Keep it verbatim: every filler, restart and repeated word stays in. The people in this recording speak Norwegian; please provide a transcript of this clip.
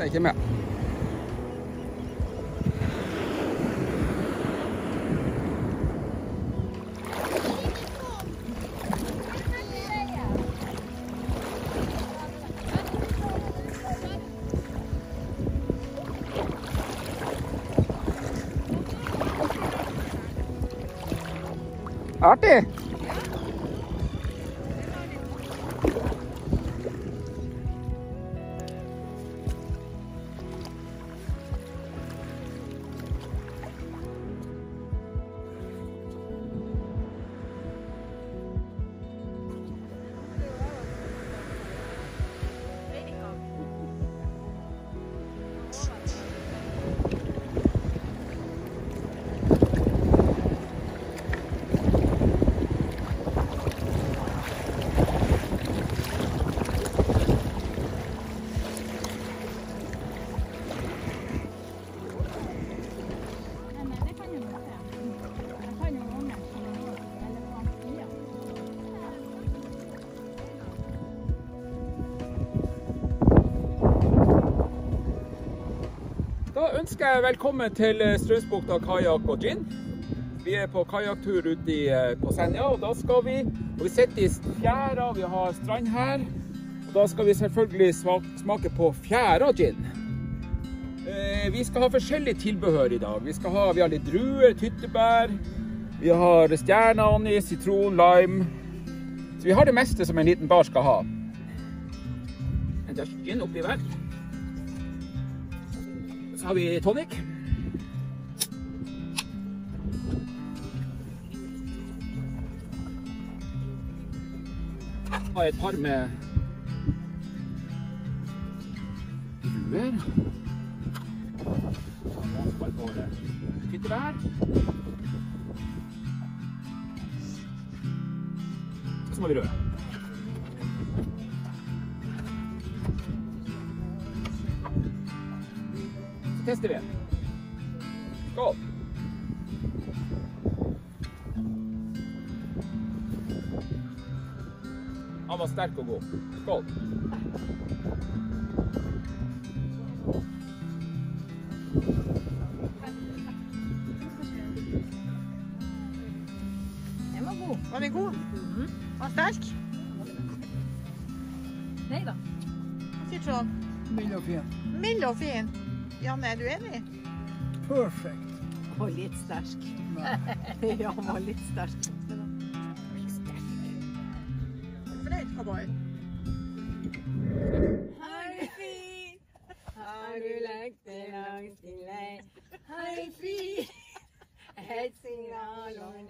er ikke med. Artig! Da ønsker jeg velkommen til Strømsbukta Kajak og Gin. Vi er på kajaktur ute på Senja, og da skal vi, og vi sitter i fjæra, vi har strand her, og da skal vi selvfølgelig smake på fjæra gin. Vi skal ha forskjellige tilbehør i dag. Vi skal ha, vi har litt druer, tyttebær, vi har stjerneanis, sitron, lime. Så vi har det meste som en liten bar skal ha. En dash gin oppi hver. Så har vi tonic. Jeg har et par med druer. Tyttebær. Og så må vi røre. Så tester vi. Skål! Han var sterk og god. Skål! Den var god. Var den god? Mhm. Var den sterk? Nei da. Hva sier Trond? Mild og fin. Mild og fin. Janne, er du enig? Perfect. Og litt sterk. Nei. Ja, han var litt sterk. Fornøyd, cowboy? Hei, fri, har du lagt det langs din lei? Hei, fri, et signal og